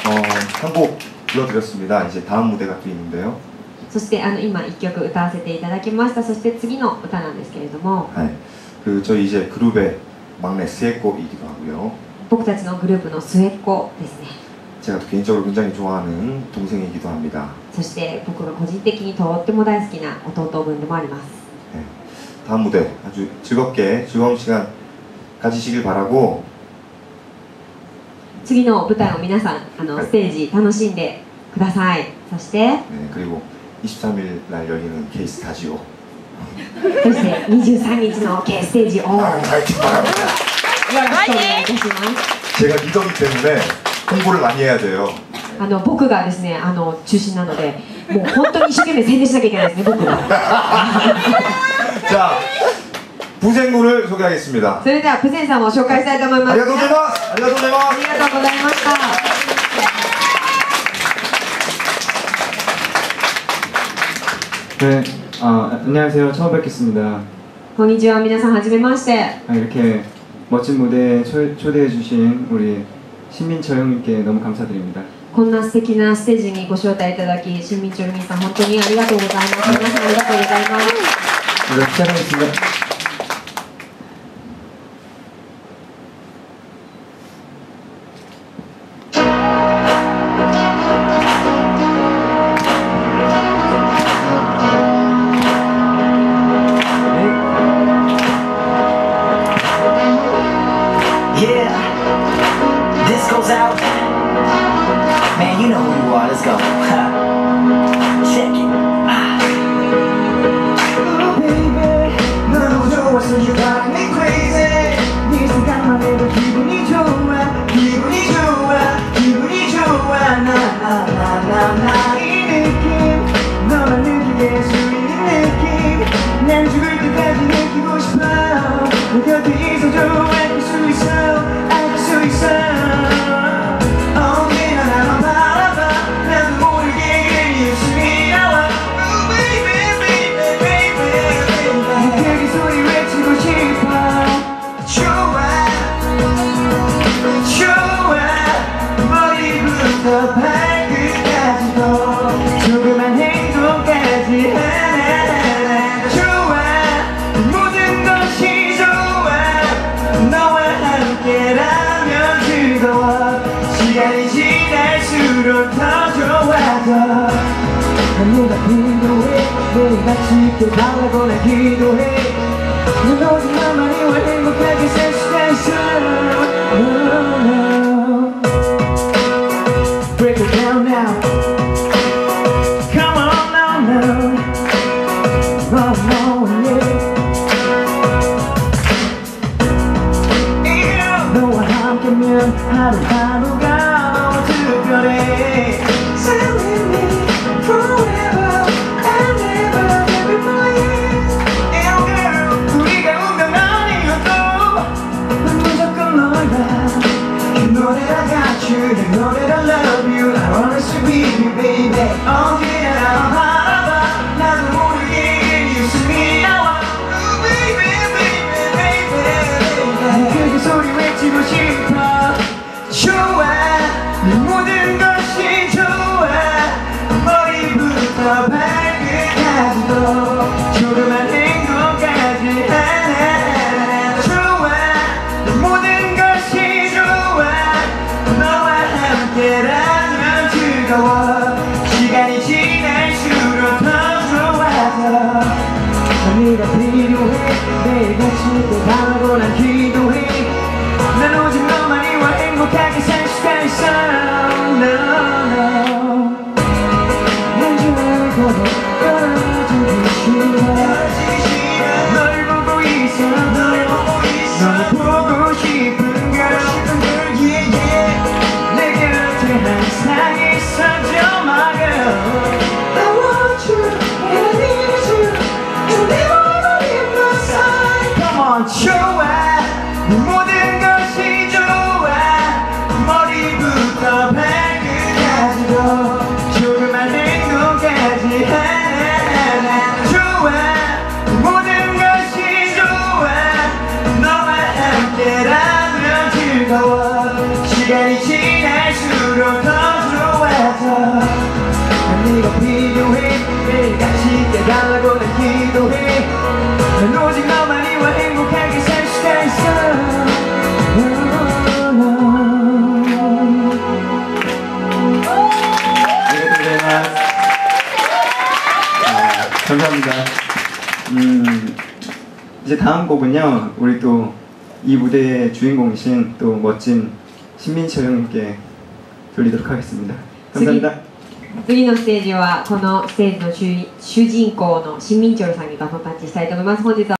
한 곡 불러드렸습니다. 이제 다음 무대가 또 있는데요. そして今1曲歌わせていただきました。そして次の歌なんですけれども、 저희 이제 그룹의 막내 스에코이기도 하고요. 僕たちのグループの末っ子ですね。 제가 또 개인적으로 굉장히 좋아하는 동생이기도 합니다. そして僕が個人的にとっても大好きな弟分でもあります。 다음 무대 아주 즐겁게 즐거운 시간 가지시길 바라고, 次の舞台を皆さんステージ楽しんでください。そして、 그리고 23일 날 열리는 K 스타지오, そして23日の Kステージをよろしくお願いいたします。 제가 리더기 때문에 홍보를 많이 해야 돼요. 僕がですね中心なので、もう本当に一生懸命宣伝しなきゃいけないですね、僕が。 자, 부생구를 소개하겠습니다. それではプゼンさんを紹介したいと思います。 아리가또 고자이마스. 아리가또 고자이마스. ありがとうございました。 네, 안녕하세요. 처음 뵙겠습니다. こんにちは、皆さんはじめまして。 이렇게 멋진 무대에 초대해 주신 우리 신민철 형님께 너무 감사드립니다. こんな素敵なステージにご招待いただき、新民町民さん本当にありがとうございます。皆さんありがとうございます。 네, 시작하겠습니다. Man, you know who you are. Let's go. Check it. Ooh, baby, 너무 좋아서 you drive me crazy. 네 생각만 해도 기분이 좋아, 기분이 좋아, 기분이 좋아. 나 이 느낌, 너만 느끼게 수있는 느낌. 난 죽을 때까지 느끼고 싶어. 너 곁에 있어줘, 알고 수 있어, 알고 수 있어. 발끝까지도 조그만 행동까지 하나하나 좋아. 모든 것이 좋아. 너와 함께라면 즐거워. 시간이 지날수록 더 좋아져. 네가 필요해. 매일같이 깨달라고 난 기도해. 넌 오직 너만이와 행복하게 살 수가 있어. Break it down now. Come on now, now. Oh, yeah. 너와 함께면 하루하루가 특별해. Stay with me forever and ever, every morning. And girl, 우리가 운명 아니어도 난 무조건 너야. 그 노래를 I got you, 내 노래를 I love you. I wanna stay with you, baby. 언제나 바라봐. 나도 모르게 웃음이 나와. Ooh, baby, baby, baby. 그게 소리 외치고 싶어. 좋아, 네 모든 것이 좋아. 머리부터 발끝까지도 조그만 행동까지 하나하나 좋아. 네 모든 것이 좋아. 너와 함께라면 즐거워. 시간이 지날수록 더 좋아져. 네가 필요해. 매일같이 깨달라고 난 기도해. 난 오직 너만이와 행복하게 살 수가 있어. No, no. 난 좋아하고 떨어지기 싫어. 널 보고 있어. 널 보고 싶은 girl. 내 곁에 항상 있어줘. 감사합니다. 이제 다음 곡은요, 우리 또 이 무대의 주인공이신 또 멋진 신민철 형님께 돌리도록 하겠습니다. 감사합니다. 次のステージはこのステージの主人公の新民チョルさんにバトンタッチしたいと思います。本日は